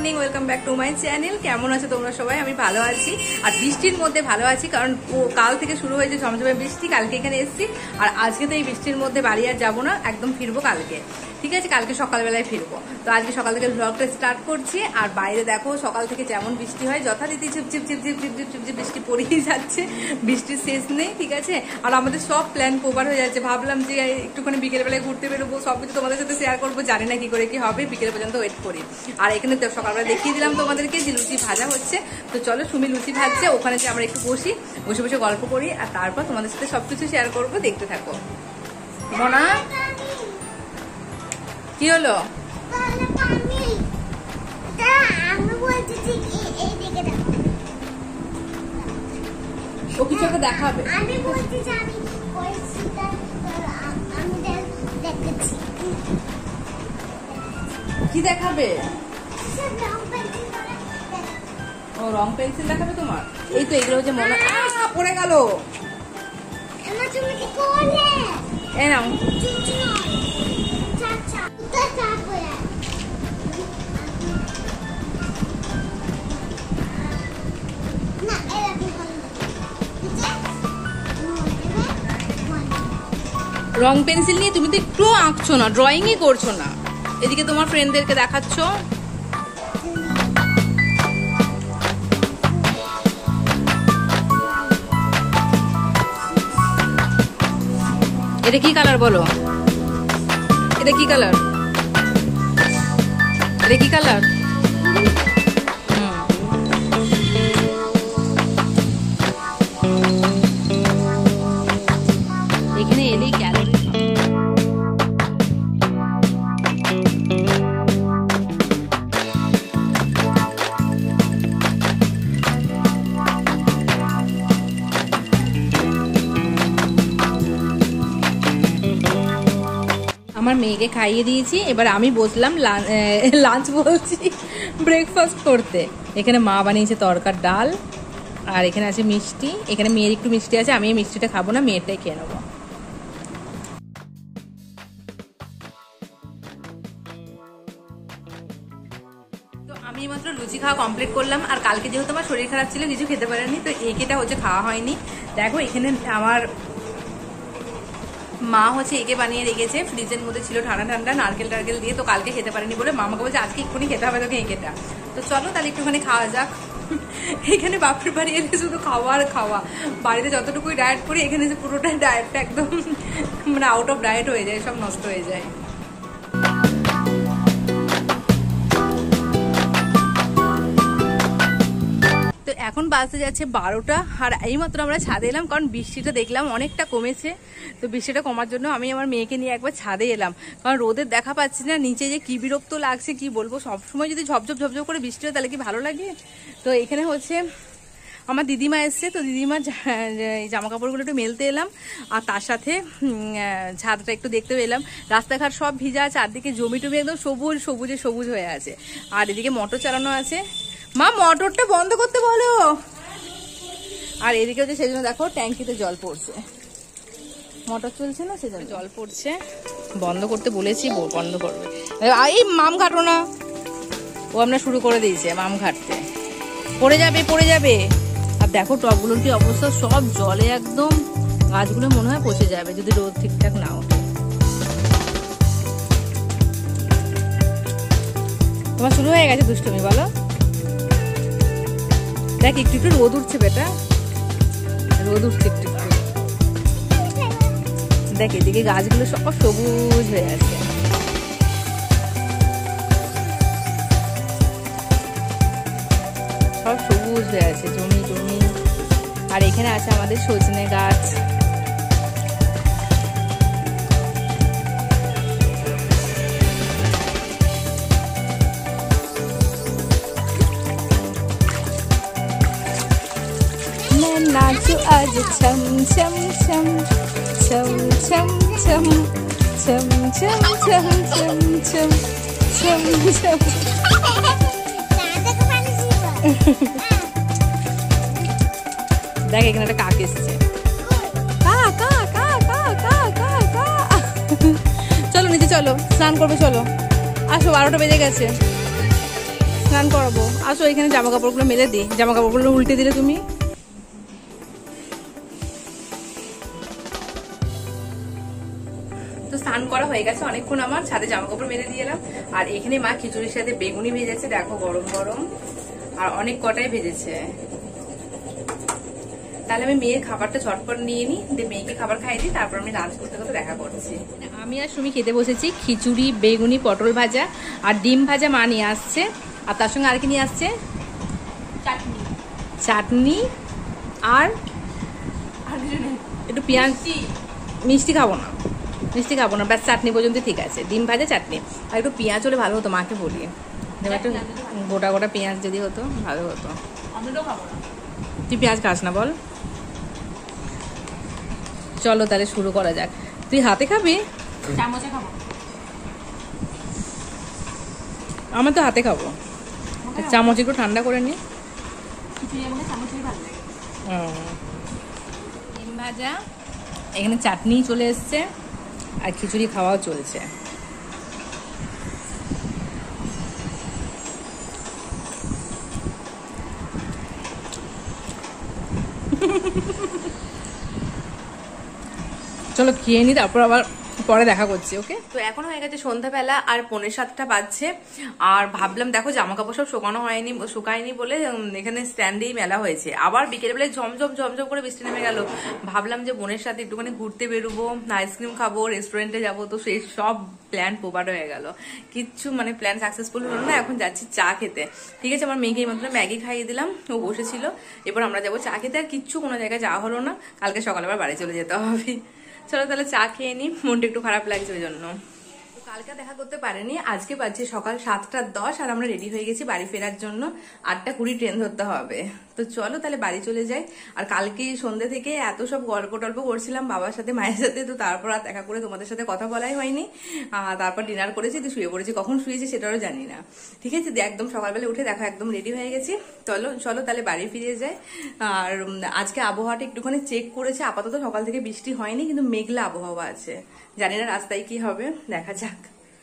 Morning, welcome back to my channel. কেমন আছো তোমরা সবাই? আমি ভালো আছি, আর বৃষ্টির মধ্যে ভালো আছি, কারণ কাল থেকে শুরু হয়েছে ঝমঝমে বৃষ্টি। কালকে এখানে এসেছি, আর আজকে তো এই বৃষ্টির মধ্যে বাড়ি আর যাবো না, একদম ফিরবো কালকে। ঠিক আছে, কালকে সকালবেলায় ফিরবো। তো আজকে সকাল থেকে ব্লগটা স্টার্ট করছি। আর বাইরে দেখো সকাল থেকে যেমন বৃষ্টি হয় যথারীতি ঝিপঝিপ ঝিপঝিপ ঝিপঝিপ ঝিপঝিপ বৃষ্টি পড়েই যাচ্ছে, বৃষ্টির শেষ নেই। ঠিক আছে, আর আমাদের সব প্ল্যান কভার হয়ে যাচ্ছে। ভাবলাম যে একটুখানি বিকেলবেলায় ঘুরতে বেরোবো, সবকিছু তোমাদের সাথে শেয়ার করবো, জানি না কি করে কি হবে, বিকেল পর্যন্ত ওয়েট করি। আর এখানে সকালবেলা দেখিয়ে দিলাম তোমাদেরকে যে লুচি ভাজা হচ্ছে। তো চলো, সুমি লুচি ভাজছে, ওখানে যে আমরা একটু বসে বসে গল্প করি, আর তারপর তোমাদের সাথে সবকিছু শেয়ার করবো, দেখতে থাকো। মনা, কি হলো? ও কিছু একটা দেখাবে। কি দেখাবে? ও রং পেন্সিল দেখাবে তোমার? এই তো এগুলো হচ্ছে মনে পড়ে গেল। এই নাও। রং পেন্সিল নিয়ে তুমি তো একটু আঁকছো না, ড্রয়িংই করছো না। এদিকে তোমার ফ্রেন্ডদেরকে দেখাচ্ছ। এটা কি কালার বলো? এটা কি কালার? এটা কি কালার? এখানে এলেই ক্যালোরি। আমার মেয়েকে খাইয়ে দিয়েছি, এবার আমি বসলাম লাঞ্চ বলছি ব্রেকফাস্ট করতে। এখানে মা বানিয়েছে তরকার ডাল, আর এখানে আছে মিষ্টি। এখানে মেয়ের একটু মিষ্টি আছে, আমি এই মিষ্টিটা খাবো না, মেয়েরটাই খেয়ে নেবো। তো আমি মাত্র লুচি খাওয়া কমপ্লিট করলাম, আর কালকে যেহেতু আমার শরীর খারাপ ছিল কিছু খেতে পারিনি, তো একেটা হচ্ছে খাওয়া হয়নি। দেখো এখানে আমার মা হচ্ছে একে বানিয়ে রেখেছে, ফ্রিজের মধ্যে ছিল ঠান্ডা ঠান্ডা, নারকেল টারকেল দিয়ে। তো কালকে খেতে পারিনি বলে মামাকে বলছে আজকে এক্ষুনি খেতে হবে তোকে একেটা। তো চলো তাহলে একটুখানি খাওয়া যাক। এখানে বাপের বাড়ি এলে শুধু খাওয়া আর খাওয়া। বাড়িতে যতটুকুই ডায়েট করি, এখানে যে পুরোটাই ডায়েটটা একদম মানে আউট অফ ডায়েট হয়ে যায়, সব নষ্ট হয়ে যায়। তো এখন বাজতে যাচ্ছে 12টা, আর এইমাত্র আমরা ছাদে এলাম, কারণ বৃষ্টিটা দেখলাম অনেকটা কমেছে। তো বৃষ্টিটা কমার জন্য আমি আমার মেয়েকে নিয়ে একবার ছাদে এলাম, কারণ রোদের দেখা পাচ্ছি না, নিচে যে কি বিরক্ত লাগছে কি বলবো। সবসময় যদি ঝপঝপ ঝপঝপ করে বৃষ্টি হয় তাহলে কি ভালো লাগে? তো এখানে হচ্ছে আমার দিদিমা এসছে, তো দিদিমার জামা কাপড়গুলো একটু মেলতে এলাম, আর তার সাথে ছাদটা একটু দেখতেও এলাম। রাস্তাঘাট সব ভিজা, চারদিকে জমি টমি একদম সবুজ সবুজে সবুজ হয়ে আছে। আর এদিকে মোটর চালানো আছে। মা মোটরটা বন্ধ করতে বলো। আর এদিকে হচ্ছে সেই জন্য দেখো ট্যাঙ্কিতে জল পড়ছে, মোটর চলছে না সেজন্য জল পড়ছে। বন্ধ করতে বলেছি, বন্ধ করবে। এই মাম ঘাটো না, ও আমরা শুরু করে দিয়েছে মাম ঘাটতে। পড়ে যাবে পড়ে যাবে। আর দেখো টবগুলোর কি অবস্থা, সব জলে একদম, গাছগুলো মনে হয় পচে যাবে যদি রোদ ঠিকঠাক না ওঠে। তোমার শুরু হয়ে গেছে দুষ্টুমি, বলো। দেখ একটু একটু রোদ উঠছে বেটা, রোদ উঠছে একটু একটু। দেখ এদিকে গাছগুলো সব সবুজ হয়ে আছে। সব সবুজ হয়ে আছে, জমি জমি। আর এখানে আছে আমাদের সজনে গাছ। नाचो आज छम छम छम छम छम छम छम छम छम छम छम छम छम। देख এখানে একটা কাক এসেছে। চলো নিচে চলো, স্নান করবে চলো। আসো 12টা বেজে গেছে। স্নান করাবো। আসো এখানে জামা কাপড়গুলো মেলে দিই, জামা কাপড়গুলো উল্টে দিলে তুমি। তো স্নান করা হয়ে গেছে অনেকক্ষণ, আমার ছাদে জামা কাপড় মেলে দিয়ে এলাম। আর এখানে মা খিচুড়ির সাথে বেগুনি ভেজেছে, দেখো গরম গরম, আর অনেক কটাই ভেজেছে। তাহলে আমি মেয়ের খাবারটা ঝটপট নিয়ে নিই, মেয়েকে খাবার খাইয়ে দিই, তারপর আমি লাঞ্চ করতে করতে দেখা করছি। আমি আর সুমি খেতে বসেছি খিচুড়ি, বেগুনি, পটল ভাজা আর ডিম ভাজা মা নিয়ে আসছে। আর তার সঙ্গে আর কি নিয়ে আসছে? চাটনি। চাটনি আর একটু পেঁয়াজ। মিষ্টি খাবো না, মিষ্টি খাবো না, ব্যাস চাটনি পর্যন্ত ঠিক আছে। ডিম ভাজা, চাটনি, আর একটু পেঁয়াজ হলে ভালো হতো, মাকে বলি একটু গোটা গোটা পেঁয়াজ যদি হতো ভালো হতো। তুই পেঁয়াজ খাস না বল? চলো তাহলে শুরু করা যাক। তুই হাতে খাবি? চামচে খাবো। আমার তো হাতে খাবো, চামচ একটু ঠান্ডা করে নি। ডিম ভাজা, এখানে চাটনি চলে এসছে, আর খিচুড়ি খাওয়াও চলছে। চলো খেয়ে নি, তারপর আবার পরে দেখা করছি। ওকে, তো এখন হয়ে গেছে সন্ধ্যাবেলা আর 6:45 বাজছে। আর ভাবলাম দেখো জামা কাপড় সব শুকায়নি বলে এখানে স্ট্যান্ডেই মেলা হয়েছে। আবার বিকেলবেলায় ঝমঝম ঝমঝম করে বৃষ্টি নেমে গেল। ভাবলাম যে বোনের সাথে একটুখানি ঘুরতে বেরোবো, আইসক্রিম খাবো, রেস্টুরেন্টে যাবো, তো সেই সব প্ল্যান পোবাট হয়ে গেল। কিচ্ছু মানে প্ল্যান সাকসেসফুল হলো না। এখন যাচ্ছি চা খেতে। ঠিক আছে, আমার মেয়েকে মাত্র ম্যাগি খাইয়ে দিলাম, ও বসেছিল। এবার আমরা যাবো চা খেতে। আর কিচ্ছু কোনো জায়গায় যাওয়া হলো না, কালকে সকালে আবার বাড়ি চলে যেতে হবে। চলো তাহলে চা খেয়ে নি, মনটা একটু খারাপ লাগছে ওই জন্য। কালকে দেখা করতে পারেনি, আজকে বাজছে সকাল 7:10 আর আমরা রেডি হয়ে গেছি বাড়ি ফেরার জন্য। 8:20 ট্রেন ধরতে হবে। তো চলো তাহলে বাড়ি চলে যাই। আর কালকে সন্ধ্যে থেকে এত সব গল্প টল্প করছিলাম বাবার সাথে, মায়ের সাথে, তো তারপর আর দেখা করে তোমাদের সাথে কথা বলাই হয়নি। তারপর ডিনার করেছি, তো শুয়ে পড়েছি। কখন শুয়েছি সেটাও জানি না। ঠিক আছে, একদম সকালবেলা উঠে দেখো একদম রেডি হয়ে গেছি। চলো তাহলে বাড়ি ফিরে যাই। আর আজকে আবহাওয়াটা একটুখানি চেক করেছে, আপাতত সকাল থেকে বৃষ্টি হয়নি, কিন্তু মেঘলা আবহাওয়া আছে। জানি না রাস্তায় কি হবে, দেখা যাক।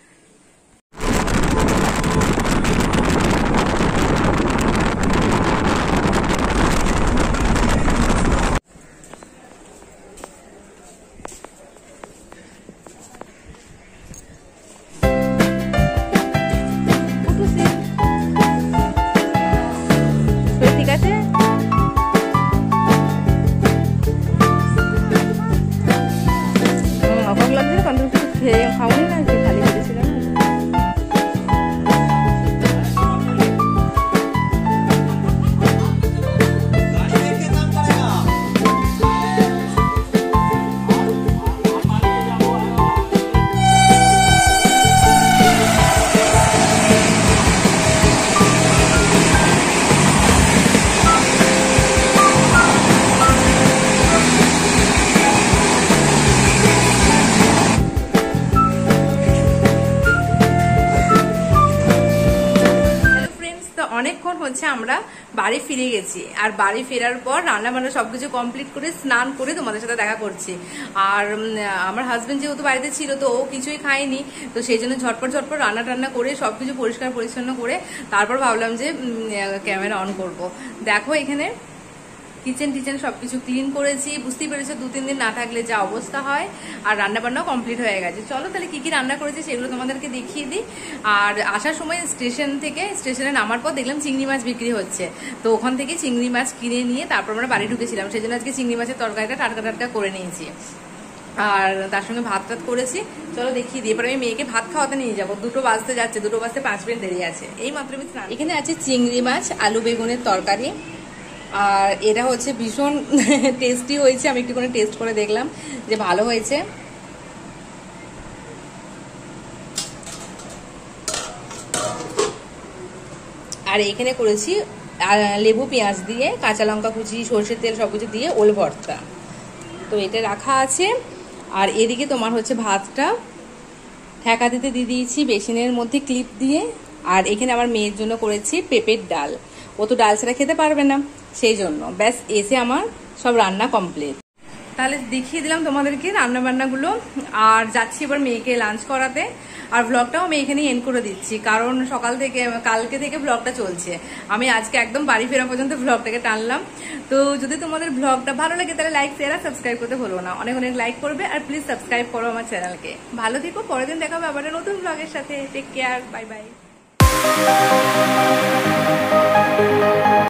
অনেকক্ষণ হচ্ছে আমরা বাড়ি ফিরে গেছি। আর বাড়ি ফেরার পর রান্না বান্না সবকিছু কমপ্লিট করে স্নান করে তোমাদের সাথে দেখা করছি। আর আমার হাজবেন্ড যেহেতু বাড়িতে ছিল, তো ও কিছুই খায়নি, তো সেই জন্য ঝটপট রান্না টান্না করে সবকিছু পরিষ্কার পরিচ্ছন্ন করে তারপর ভাবলাম যে ক্যামেরা অন করব। দেখো এখানে কিচেন টিচেন সবকিছু ক্লিন করেছি, বুঝতেই পেরেছো 2-3 দিন না থাকলে যা অবস্থা হয়। আর রান্না বান্নাও কমপ্লিট হয়ে গেছে। চলো তাহলে কি কি রান্না করেছি সেগুলো তোমাদেরকে দেখিয়ে দিই। আর আসার সময় স্টেশনে নামার পর দেখলাম চিংড়ি মাছ বিক্রি হচ্ছে, তো ওখান থেকে চিংড়ি মাছ কিনে নিয়ে তারপর আমরা বাড়ি ঢুকেছিলাম। সেই জন্য আজকে চিংড়ি মাছের তরকারিটা টাটকা করে নিয়েছি, আর তার সঙ্গে ভাত টাত করেছি। চলো দেখিয়ে দিই। এবার আমি মেয়েকে ভাত খাওয়াতে নিয়ে যাবো, 2টো বাজতে যাচ্ছে, 2টো বাজতে 5 মিনিট দেরি আছে। এই মাত্র এখানে আছে চিংড়ি মাছ, আলু বেগুনের তরকারি। আর এটা হচ্ছে ভীষণ টেস্টি হয়েছে, আমি একটু করে টেস্ট করে দেখলাম যে ভালো হয়েছে। আর এখানে করেছি লেবু পেঁয়াজ দিয়ে, কাঁচা লঙ্কা কুচি, সরষের তেল সবকিছু দিয়ে ওল ভর্তা। তো এটা রাখা আছে। আর এদিকে তোমার হচ্ছে ভাতটা ঠেকা দিতে দিয়ে দিয়েছি বেসিনের মধ্যে ক্লিপ দিয়ে। আর এখানে আমার মেয়ের জন্য করেছি পেঁপের ডাল, ও তো ডাল ছাড়া খেতে পারবে না, সেই জন্য ব্যাস এসে আমার সব রান্না কমপ্লিট। তাহলে দেখিয়ে দিলাম তোমাদেরকে রান্না বান্নাগুলো। আর যাচ্ছি এবার মেয়েকে লাঞ্চ করাতে। আর ব্লগটাও আমি এখানেই এন্ড করে দিচ্ছি, কারণ সকাল থেকে কালকে থেকে ব্লগটা চলছে। আমি আজকে একদম বাড়ি ফেরা পর্যন্ত ব্লগটাকে টানলাম। তো যদি তোমাদের ব্লগটা ভালো লাগে তাহলে লাইক শেয়ার আর সাবস্ক্রাইব করতে ভুলো না। অনেক অনেক লাইক করবে আর প্লিজ সাবস্ক্রাইব করো আমার চ্যানেলকে। ভালো থেকো, পরের দিন দেখা হবে আবার নতুন ব্লগের সাথে। Take care, bye by.